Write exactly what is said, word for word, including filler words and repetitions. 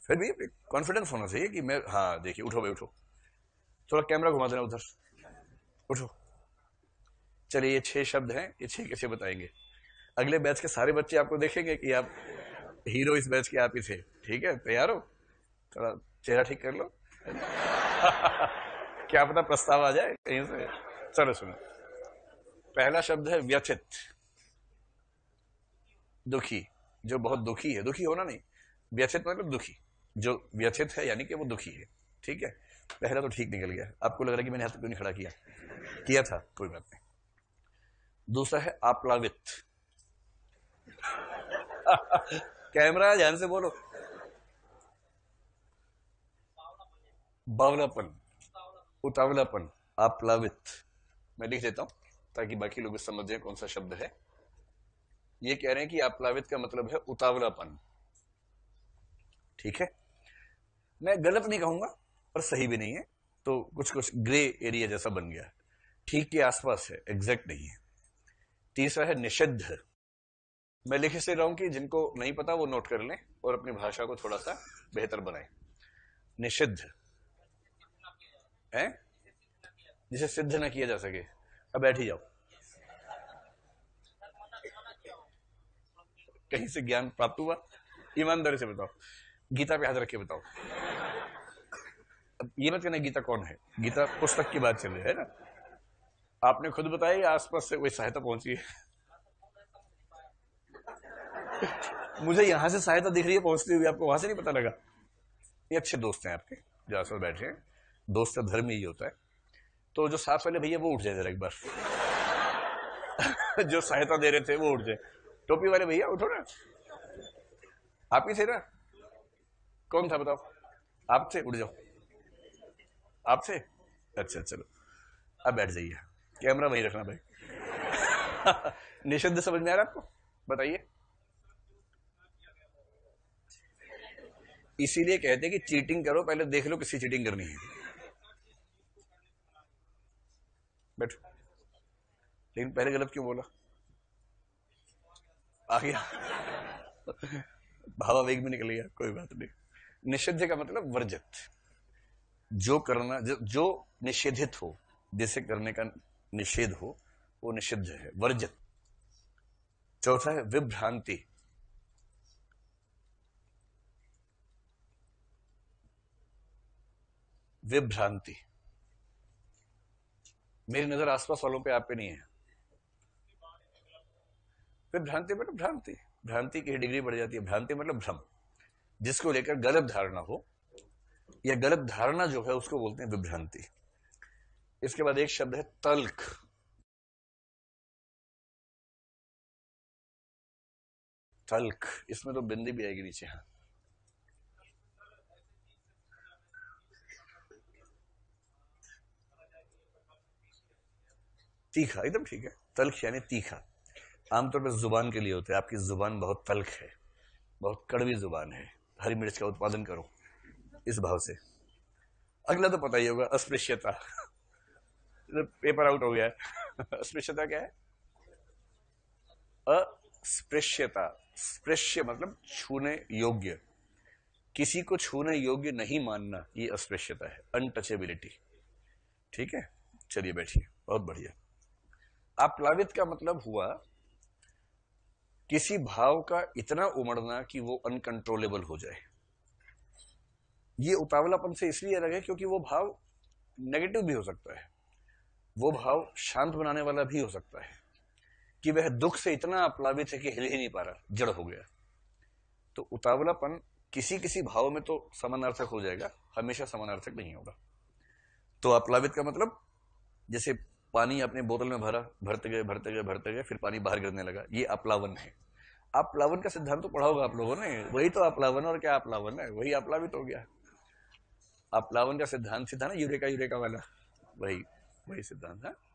फिर भी कॉन्फिडेंस होना चाहिए कि मैं, हाँ देखिए, उठो भाई उठो, थोड़ा कैमरा घुमा देना उधर, उठो। चलिए ये छह शब्द हैं, ये छह कैसे बताएंगे? अगले बैच के सारे बच्चे आपको देखेंगे कि आप हीरो इस बैच के आप ही थे। ठीक है, तैयार हो? थोड़ा चेहरा ठीक कर लो। क्या पता प्रस्ताव आ जाए कहीं से। चलो सुनो, पहला शब्द है व्यथित, दुखी, जो बहुत दुखी है। दुखी होना नहीं, व्यथित मतलब दुखी, जो व्यथित है यानी कि वो दुखी है। ठीक है, पहला तो ठीक निकल गया। आपको लग रहा है कि मैंने हाथ क्यों नहीं खड़ा किया? किया था, कोई बात नहीं। दूसरा है आप्लावित। कैमरा ध्यान से बोलो। बावलापन, उतावलापन, आप्लावित। मैं लिख देता हूं ताकि बाकी लोग समझ जाए कौन सा शब्द है। ये कह रहे हैं कि आप्लावित का मतलब है उतावलापन। ठीक है, मैं गलत नहीं कहूंगा पर सही भी नहीं है, तो कुछ कुछ ग्रे एरिया जैसा बन गया। ठीक के आसपास है, एग्जैक्ट नहीं है। तीसरा है निषिद्ध। मैं लिख से रहा हूं कि जिनको नहीं पता वो नोट कर लें और अपनी भाषा को थोड़ा सा बेहतर बनाएं। निषिद्ध है जिसे सिद्ध ना किया जा सके। अब बैठ ही जाओ, कहीं से ज्ञान प्राप्त हुआ? ईमानदारी से बताओ, गीता पे हाथ रख के बताओ। अब ये मत कहना गीता कौन है, गीता पुस्तक की बात चल रही है ना। आपने खुद बताया आसपास से कोई सहायता पहुंची है? मुझे यहां से सहायता दिख रही है पहुंचती हुई, आपको वहां से नहीं पता लगा? ये अच्छे दोस्त हैं आपके जो आसपास बैठे हैं। दोस्त का धर्म यही होता है। तो जो साथ वाले भैया वो उठ जाए जरा एक बार। जो सहायता दे रहे थे वो उठ जाए। टोपी वाले भैया उठो ना, आप ही थे ना? कौन था बताओ? आप थे, उठ जाओ। आप थे? अच्छा चलो, अब बैठ जाइए। कैमरा वहीं रखना भाई। निषिद्ध समझ में आ रहा आपको? बताइए। इसीलिए कहते हैं कि चीटिंग करो पहले देख लो किसकी चीटिंग करनी है। बैठो। लेकिन पहले गलत क्यों बोला? आ गया, भावावेग में निकल गया, कोई बात नहीं। निषिद्ध का मतलब वर्जित, जो करना जो, जो निषेधित हो, जिसे करने का निषेध हो, वो निषिद्ध है, वर्जित। चौथा है विभ्रांति। विभ्रांति, मेरी नजर आसपास वालों पे, आप पे नहीं है। विभ्रांति मतलब भ्रांति, भ्रांति की डिग्री बढ़ जाती है। भ्रांति मतलब भ्रम, जिसको लेकर गलत धारणा हो, या गलत धारणा जो है उसको बोलते हैं विभ्रांति। इसके बाद एक शब्द है तल्ख। तल्ख, इसमें तो बिंदी भी आएगी नीचे। हाँ, तीखा, एकदम ठीक है। तल्ख यानी तीखा, आमतौर पर जुबान के लिए होता है। आपकी जुबान बहुत तल्ख है, बहुत कड़वी जुबान है, हरी मिर्च का उत्पादन करो, इस भाव से। अगला तो पता ही होगा, अस्पृश्यता। पेपर आउट हो गया है। अस्पृश्यता क्या है? अस्पृश्यता, स्पृश्य मतलब छूने योग्य, किसी को छूने योग्य नहीं मानना, ये अस्पृश्यता है, अनटचेबिलिटी। ठीक है, चलिए बैठिए, बहुत बढ़िया। आप्लावित का मतलब हुआ किसी भाव का इतना उमड़ना कि वो अनकंट्रोलेबल हो जाए। ये उतावलापन से इसलिए अलग है क्योंकि वो भाव नेगेटिव भी हो सकता है, वो भाव शांत बनाने वाला भी हो सकता है, कि वह दुख से इतना आप्लावित है कि हिल ही नहीं पा रहा, जड़ हो गया। तो उतावलापन किसी किसी भाव में तो समानार्थक हो जाएगा, हमेशा समानार्थक नहीं होगा। तो आप्लावित का मतलब जैसे पानी अपने बोतल में भरा, भरते गए भरते गए भरते गए, फिर पानी बाहर गिरने लगा, ये आप्लावन है। आप्लावन का सिद्धांत तो पढ़ा होगा आप लोगों ने, वही तो आप्लावन, और क्या आप्लावन है, वही आप्लावित हो गया। आप्लावन का सिद्धांत सीधा ना, यूरेका यूरेका वाला, वही वही सिद्धांत है।